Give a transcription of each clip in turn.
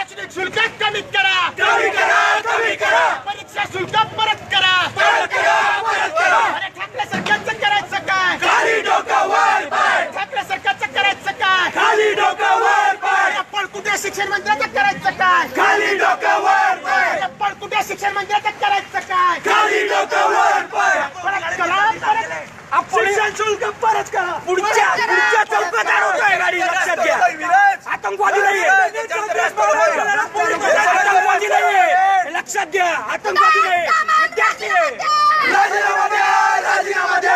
शुल्क कमी करा, परीक्षा शुल्क परत करा, अरे ठाकरे सरकारचं करायचं काय? खाली डोकं वर पाय. ठाकरे सरकारचं करायचं काय? खाली डोकं वर पाय. पळकुट्या शिक्षण मंत्र्याचं करायचं काय? खाली डोकं वर पाय. पळकुट्या शिक्षण मंत्र्याचं करायचं काय? खाली डोकं वर पाय. परत करा, शिक्षण शुल्क परत करा. पुढच्या चौकात अडवतोय गाडी, लक्षात घ्या. आतंकवादी नाहीये, आतंकवादी नाहीये, लक्षात घ्या. आतंकवादी नाही, विद्यार्थी आहे. राजीनामा द्या, राजीनामा द्या,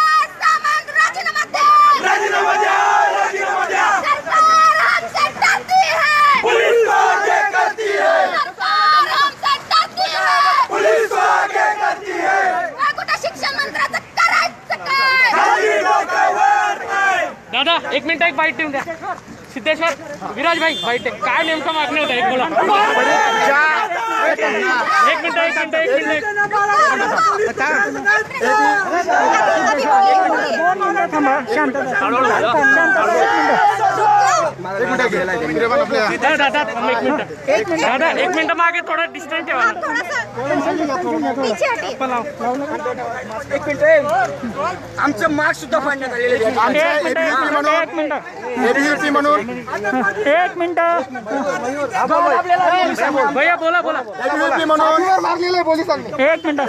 राजीनामा द्या, राजीनामा द्या. सरकार हमसे डरती है, पुलिस को आगे करती है, सरकार हमसे डरती है, पुलिस को आगे करती है. कुठं शिक्षण मंत्र्याचं करायचं काय? खाली डोकं वर पाय. दादा एक मिनिट, एक बाईट देऊन द्या. सिद्धेश्वर विराज भाई बाईट काय नेमकं मागणी होतं, एक बोला. एक मिनिट दादा एक मिनिट मागे थोडं डिस्टन्स ठेवा. आमचं मार्क्स सुद्धा फाडण्यात आलेले म्हणून एक मिनिट भैया बोला बोला. एबीव्हीपी म्हणून मारलेले पोलिसांनी. एक मिनिट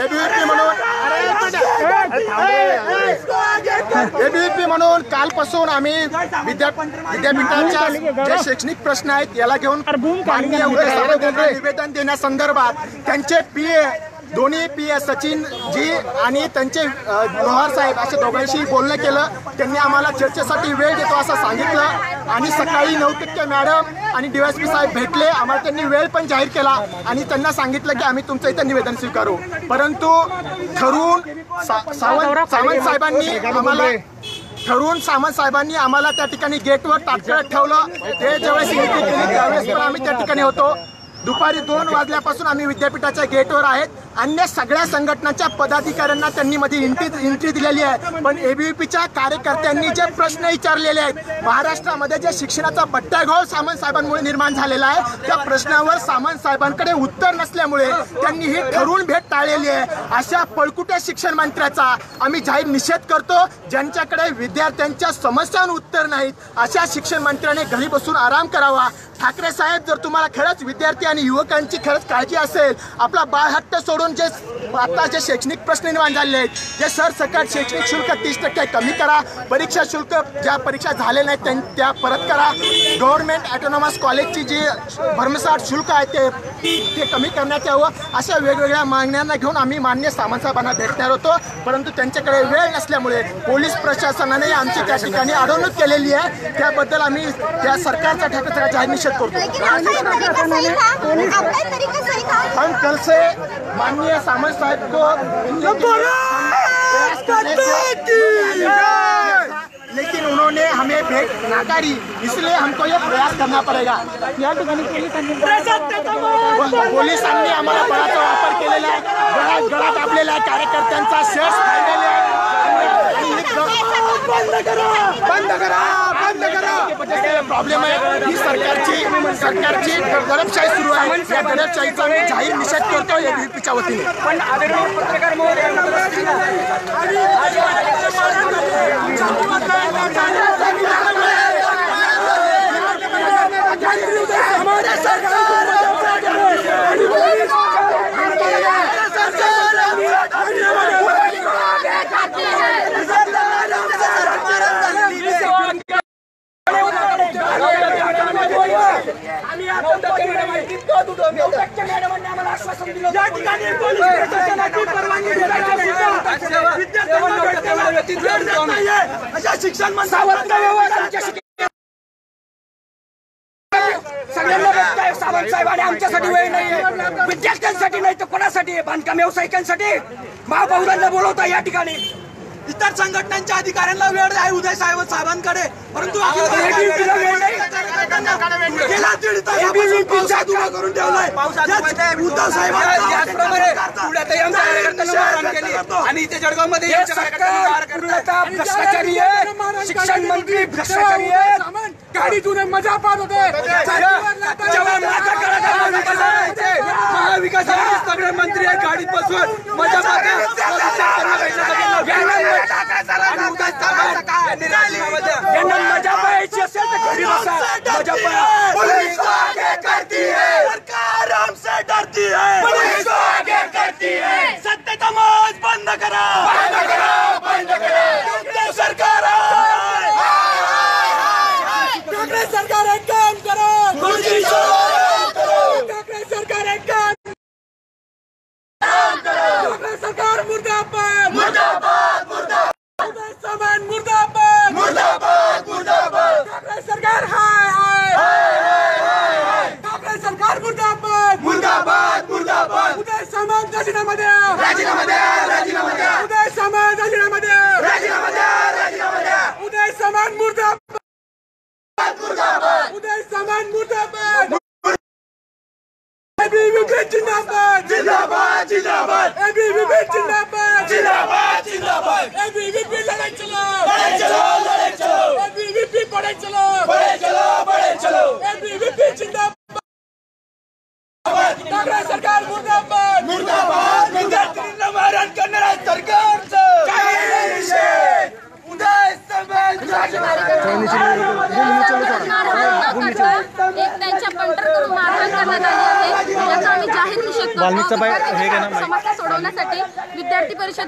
एबीव्हीपी म्हणून कालपासून आम्ही विद्यापीठाच्या जे शैक्षणिक प्रश्न आहेत याला घेऊन माननीय उदय सामंत यांना निवेदन देण्यासंदर्भात त्यांचे पीए दोन्ही पीए सचिन जी आणि त्यांचे लोहार साहेब अशा दोघांशी बोलणं केलं. त्यांनी आम्हाला चर्चेसाठी वेळ देतो असं सांगितलं आणि सकाळी 9 मॅडम आणि डीवायएसपी साहेब भेटले. आम्हाला त्यांनी वेळ पण जाहीर केला आणि त्यांना सांगितलं की आम्ही तुमचं इथं निवेदन स्वीकारू. परंतु सामंत साहेबांनी आम्हाला त्या ठिकाणी गेटवर तात्काळ ठेवलं. ते ज्यावेळेस एंट्री केली त्यावेळेस पण आम्ही त्या ठिकाणी होतो. दुपारी 2 वाजल्यापासून आम्ही विद्यापीठाच्या गेटवर आहेत. अन्य सगळ्या संघटनांच्या पदाधिकाऱ्यांना त्यांनी मध्ये एंट्री दिलेली आहे. पण एबीव्हीपीच्या कार्यकर्त्यांनी जे प्रश्न विचारलेले आहेत, महाराष्ट्रामध्ये जे शिक्षणाचा बट्ट्याघोळ सामंत साहेबांमुळे निर्माण झालेला आहे, त्या प्रश्नावर सामंत साहेबांकडे उत्तर नसल्यामुळे त्यांनी ही ठरवून भेट टाळलेली आहे. अशा पळकुट्या शिक्षण मंत्र्याचा आम्ही जाहीर निषेध करतो. ज्यांच्याकडे विद्यार्थ्यांच्या समस्यांवर उत्तर नाहीत अशा शिक्षण मंत्र्याने घरी बसून आराम करावा. ठाकरे साहेब, जर तुम्हाला खरंच विद्यार्थी आणि युवकांची खरंच काळजी असेल, आपला बाळहट्ट सोडून जे आता जे शैक्षणिक प्रश्न निर्माण झालेले आहेत, जे सरसकट शैक्षणिक शुल्क 30% कमी करा, परीक्षा शुल्क ज्या परीक्षा झालेल्या नाहीत त्या परत करा, गव्हर्नमेंट ऑटोनॉमस कॉलेजची जी भरमसाठ शुल्क आहे ते कमी करण्यात यावं. अशा वेगवेगळ्या मागण्यांना घेऊन आम्ही माननीय सामंत साहेबांना भेटणार होतो. परंतु त्यांच्याकडे वेळ नसल्यामुळे पोलीस प्रशासनाने आमची त्या ठिकाणी अडवणूक केलेली आहे. त्याबद्दल आम्ही त्या सरकारचा ठाकरे जाहीर निषेध करतो. हम कल से माननीय सामंत साहब को लेकिन उन्होंने हमें भेंट नाकारी, इसलिए हमको ये प्रयास करना पड़ेगा. पोलिसांनी आम्हाला बळाचा वापर केलेला आहे, गळा दाबलेला आहे, कार्यकर्त्यांचा शर्ट फाडलेला आहे. बंद करा, बंद करा, बंद करा. प्रॉब्लेम आहे ही सरकारची दडपशाही सुरू आहे. या दडपशाहीचा आम्ही जाहीर निषेध करतो एबीव्हीपीच्या वतीने. पण आदरणीय पत्रकार महोदय शिक्षण सगळ्यांना सावंत साहेबांनी आमच्यासाठी वेळ नाहीये, विद्यार्थ्यांसाठी नाही तर कोणासाठी? बांधकाम व्यावसायिकांसाठी महापौरांना बोलवता या ठिकाणी. इतर संघटनांच्या अधिकाऱ्यांना वेळ आहे उदय साहेबांकडे, परंतु गेला 1.5 तास पावसात उभा करून ठेवलाय. उद्धव साहेबांनी आणि इथे जळगावमध्ये भ्रष्टाचारी आहे, शिक्षण मंत्री भ्रष्टाचारी आहे. गाडीतून मजा पाहत होते महाविकास आघाडी सगळे मंत्री आहेत गाडीत बसून मजा यांना मजा पाहायची असेल तर घरी बसा मजा पाहा पुलिस को आगे करती है सरकार हमसे डरती है पुलिस को आगे करती है सत्य तमाश बंद करा सरकार कांग्रेस सरकार एक काम करो कांग्रेस सरकार एक काम कांग्रेस सरकार मुर्दाबाद मुर्दाबाद मुर्दाबाद सामान मुर्दाबाद मुर्दाबाद मुर्दाबाद कांग्रेस सरकार हाय कांग्रेस सरकार मुर्दाबाद मुर्दाबाद मुर्दाबाद उदय सामंत राजीनामा द्या राजीनामा द्या राजीनामा द्या उदय सामंत राजीनामा द्या राजीनामा द्या राजीनामा द्या उदय सामंत मुर्दाबाद मुर्दाबाद उदय सामंत मुर्दाबाद एबीवीपी जिंदाबाद जिंदाबाद जिंदाबाद एबीवीपी जिंदाबाद जिंदाबाद जिंदाबाद एबीवीपी लड़ाई चलो बड़े चलो एबीवीपी बड़े चलो बड़े चलो एबीवीपी जिंदाबाद कांग्रेस सरकार मुर्दाबाद मुर्दाबाद विद्यार्थ्यांना मारहाण करणाऱ्या सरकारचं काही निषेध उदय सामंत एक त्यांच्या पंटर करून मारहाण करण्यात आली आहे याचा आम्ही जाहीर निषेध करतो समस्या सोडवण्यासाठी विद्यार्थी परिषद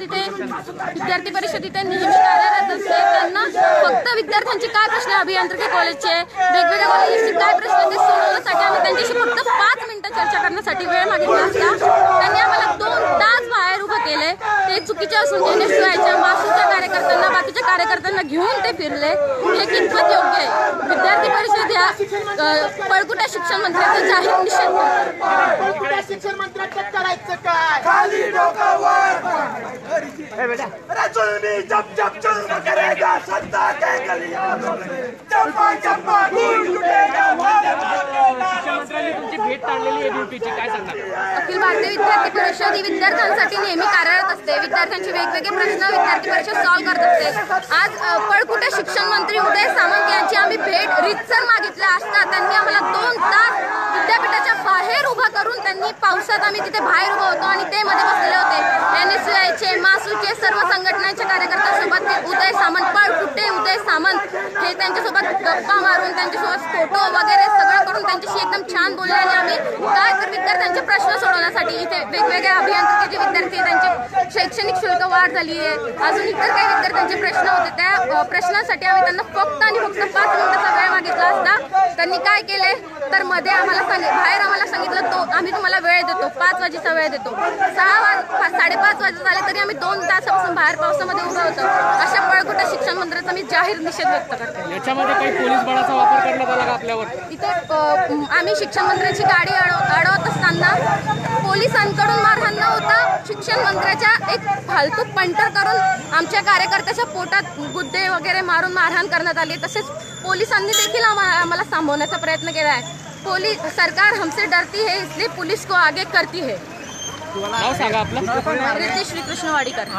इथे नेहमी कार्यरत असते त्यांना फक्त विद्यार्थ्यांचे काय प्रश्न अभियांत्रिकी कॉलेजचे वेगवेगळ्या कॉलेजचे काय प्रश्न ते सोडवण्यासाठी आम्ही त्यांच्याशी फक्त 5 मिनिटं चर्चा करण्यासाठी वेळ मागितला असता त्यांनी आम्हाला 2 तास बाहेर उभं केले ते चुकीचे असून NSUIच्या मासूच्या कार्यकर्त्यांना बाकीच्या कार्यकर्त्यांना घेऊन ते फिरले हे कितपत योग्य आहे विद्यार्थी परिषद या पळकुट्या शिक्षण मंत्र्यांचा जाहीर निषेध पळकुट्या शिक्षण मंत्र्यांचं करायचं काय खाली डोकं वर जुल्मी जब जब जुल्म करेगा सत्ता के गलियों चप्पा चप्पा खून लुटेगा मुख्यमंत्र्यांनी तुमची भेट टाळलेली एबीवीपीची काय सांगणार अखिल भारतीय विद्यार्थी परिषद ही विद्यार्थ्यांसाठी नेहमी कार्यरत असते विद्यार्थ्यांचे वेगवेगळे प्रश्न विद्यार्थी परिषद सॉल्व्ह करत असते आज पळकुटे शिक्षण मंत्री उदय सामंत यांची आम्ही भेट रीतसर मागितल्या असता त्यांनी आम्हाला 2 तास विद्यापीठाच्या बाहेर उभा करून त्यांनी पावसात आम्ही तिथे बाहेर उभा होतो आणि ते मध्ये बसलेले होते NSUIचे मासूचे सर्व संघटनांच्या कार्यकर्त्यांसोबत ते उदय सामंत पळकुटे उदय सामंत हे त्यांच्यासोबत गप्पा मारून त्यांच्यासोबत फोटो वगैरे सगळं करून त्यांच्याशी एकदम छान बोलले आणि आम्ही काय तर विद्यार्थ्यांचे प्रश्न सोडवण्यासाठी इथे वेगवेगळ्या अभियांत्रिकीचे विद्यार्थी त्यांचे शैक्षणिक शुल्क वाढ झाली आहे अजून इतर काही विद्यार्थ्यांचे प्रश्न होते त्या प्रश्नांसाठी आम्ही त्यांना फक्त 5 मिनिटाचा वेळ मागितला असता त्यांनी काय केले तर मध्ये आम्हाला बाहेर आम्हाला सांगितलं तो आम्ही तुम्हाला वेळ देतो 5 वाजेचा वेळ देतो 5:30 वाजता झाले तरी आम्ही 2 तासापासून बाहेर पावसामध्ये उभं होतो अशा पळकुट्या शिक्षण मंत्र्याचा मी जाहीर निषेध व्यक्त करते याच्यामध्ये काही पोलीस बळाचा वापर करण्यात आला का आपल्यावर इथे आम्ही शिक्षण मंत्र्याची गाडी अडवत असताना पोलिसांकडून मारहाण न होता शिक्षण मंत्र्याच्या एक फालतू पंटर करून आमच्या कार्यकर्त्याच्या पोटात गुद्दे वगैरे मारून मारहाण करण्यात आली तसेच पोलिसांनी देखील आम्हाला थांबवण्याचा प्रयत्न केला आहे सरकार हमसे डरती है इसलिए पुलिस को आगे करती है नाव सांगा आपलं रिद्धी श्रीकृष्ण वाडीकर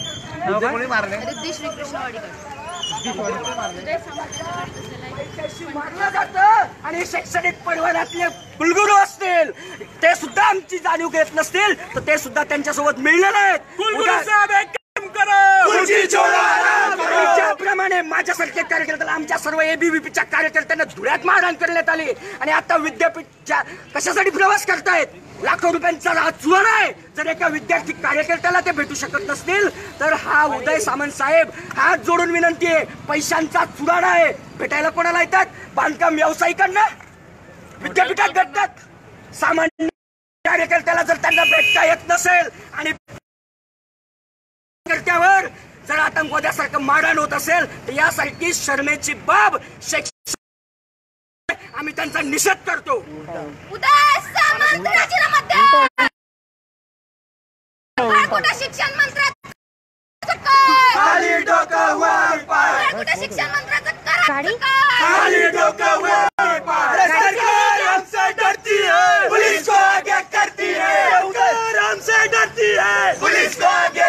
रिद्धी श्रीकृष्ण वाडीकर आणि शैक्षणिक परिवारातले कुलगुरू असतील ते सुद्धा आमची जाणीव घेत नसतील तर ते सुद्धा त्यांच्यासोबत मिळलेले आहेत ज्याप्रमाणे माझ्यासारखे कार्यकर्त्याला आमच्या सर्व एबीवीपीच्या कार्यकर्त्यांना धुळ्यात मारहाण करण्यात आली आणि आता विद्यापीठच्या कशासाठी प्रवास करतायत लाखो रुपयांचा चुना आहे जर एका विद्यार्थी कार्यकर्त्याला ते भेटू शकत नसतील तर हा उदय सामंत साहेब हात जोडून विनंती आहे पैशांचा चुराडा आहे भेटायला कोणाला येतात बांधकाम व्यावसायिकांना विद्यापीठात भेटतात सामान्य कार्यकर्त्याला जर त्यांना भेटता येत नसेल आणि कर्त्यावर जर आतंकवाद्यासारखं मारहाण होत असेल तर यासारखी शर्मेची बाब आम्ही त्यांचा निषेध करतो उदय सामंत राजीनामा द्या पळकुटे शिक्षण मंत्र्याचं काय खाली डोकं वर पाय पळकुटे शिक्षण मंत्र्याचं करायचं काय खाली डोकं वर पाय सरकार हमसे डरती है पुलिस को आगे करती है सरकार हमसे डरती है पुलिस को आगे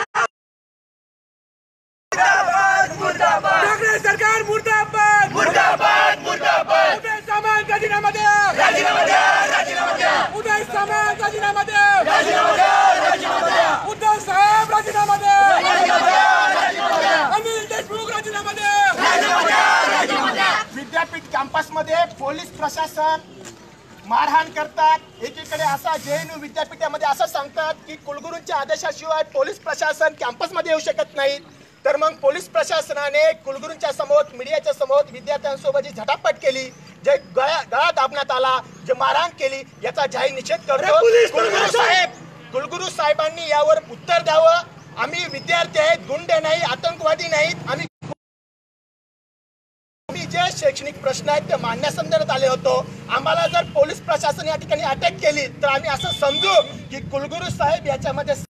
कांग्रेस सरकार मुर्दाबाद विद्यापीठ कॅम्पसमध्ये पोलीस प्रशासन मारहाण करतात. एकीकडे असा JNU विद्यापीठामध्ये असं सांगतात की कुलगुरूंच्या आदेशाशिवाय पोलीस प्रशासन कॅम्पसमध्ये येऊ शकत नाहीत. तर मग पोलीस प्रशासनाने कुलगुरूंच्या समोर, मीडियाच्या समोर विद्यार्थ्यांसोबत जी झटापट केली, जे गळा दाबण्यात आला, जे मारहाण केली, याचा जाहीर निषेध करतो. कुलगुरू साहेबांनी यावर उत्तर द्यावं. आम्ही विद्यार्थी आहेत, गुंड नाही, आतंकवादी नाहीत. आम्ही जे शैक्षणिक प्रश्न आहेत ते मांडण्यासंदर्भात आले होतो. आम्हाला जर पोलीस प्रशासन या ठिकाणी अटक केली तर आम्ही असं समजू की कुलगुरू साहेब याच्यामध्ये